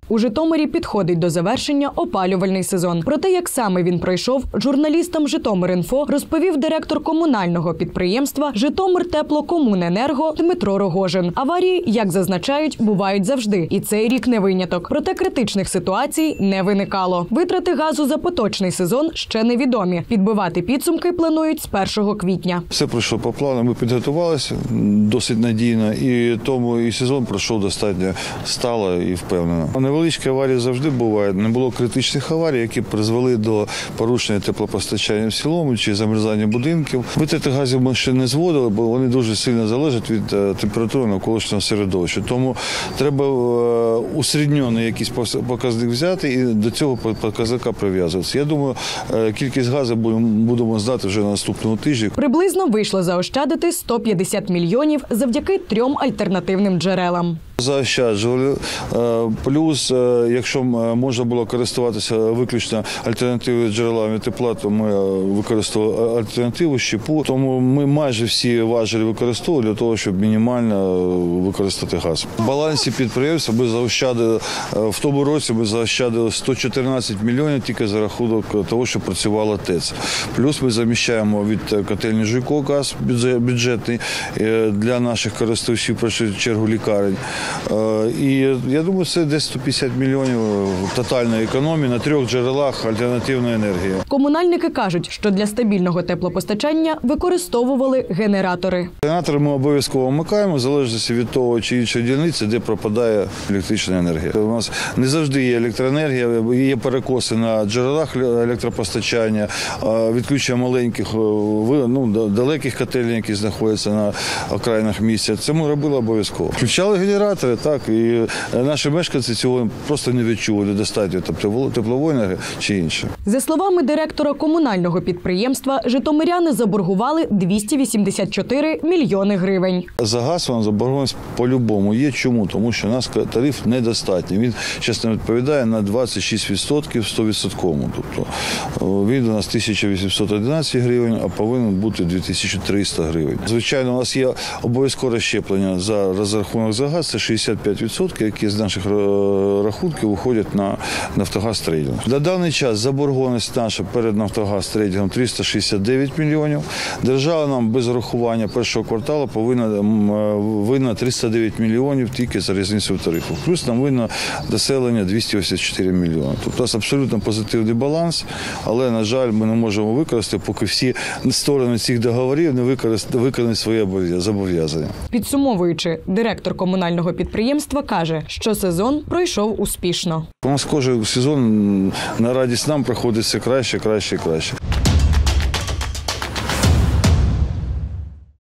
У Житомирі підходить до завершення опалювальний сезон. Про те, як саме він пройшов, журналістам «Житомир.Інфо» розповів директор комунального підприємства «Житомиртеплокомуненерго» Дмитро Рогожин. Аварії, як зазначають, бувають завжди. І цей рік не виняток. Проте критичних ситуацій не виникало. Витрати газу за поточний сезон ще невідомі. Підбивати підсумки планують з 1 квітня. Все пройшло по плану, ми підготувалися досить надійно, і тому і сезон пройшов достатньо стало і впевнено. Невеличкі аварії завжди бувають. Не було критичних аварій, які призвели до порушення теплопостачання в цілому чи замерзання будинків. Витрати газів ми ще не зводили, бо вони дуже сильно залежать від температури навколишнього середовища. Тому треба усередньоний якийсь показник взяти і до цього показника прив'язуватися. Я думаю, кількість газу будемо знати вже на наступному тижні. Приблизно вийшло заощадити 150 мільйонів завдяки 3 альтернативним джерелам. Заощаджували. Плюс, якщо можна було користуватися виключно альтернативними джерелами тепла, то ми використовували альтернативу щепу. Тому ми майже всі важелі використовували для того, щоб мінімально використати газ. В балансі підприємства ми заощадили, в тому році ми заощадили 114 мільйонів тільки за рахунок того, що працювала ТЕЦ. Плюс ми заміщаємо від котельні Жуйко газ бюджетний для наших користувачів, в першу чергу лікарень. І я думаю, це десь 150 мільйонів тотальної економії на 3 джерелах альтернативної енергії. Комунальники кажуть, що для стабільного теплопостачання використовували генератори. Генератори ми обов'язково вмикаємо, в залежності від того чи іншої дільниці, де пропадає електрична енергія. У нас не завжди є електроенергія, є перекоси на джерелах електропостачання, відключення маленьких, далеких котелень, які знаходяться на окраїнах місця. Це ми робили обов'язково. Включали генератори, так, і наші мешканці цього просто не відчули, недостатньо теплової енергії чи інше. За словами директора комунального підприємства, житомиряни заборгували 284 мільйони гривень. За газ вам заборгованість по-любому є. Чому? Тому що у нас тариф недостатній. Він, чесно, відповідає на 26% 100%. Тобто він у нас 1811 гривень, а повинен бути 2300 гривень. Звичайно, у нас є обов'язкове щеплення за розрахунок за газ, це 65%, які з наших рахунків виходять на «Нафтогаз Трейдинг». На даний час заборгованість наша перед «Нафтогаз Трейдингом» 369 мільйонів. Держава нам без рахування першого кварталу винна 309 мільйонів тільки за різницю в тарифу. Плюс нам винно населення 284 мільйони. Тобто у нас абсолютно позитивний баланс, але, на жаль, ми не можемо використати, поки всі сторони цих договорів не виконають свої зобов'язання. Підсумовуючи, директор комунального підприємства каже, що сезон пройшов успішно. У нас кожен сезон на радість нам проходить все краще, краще і краще.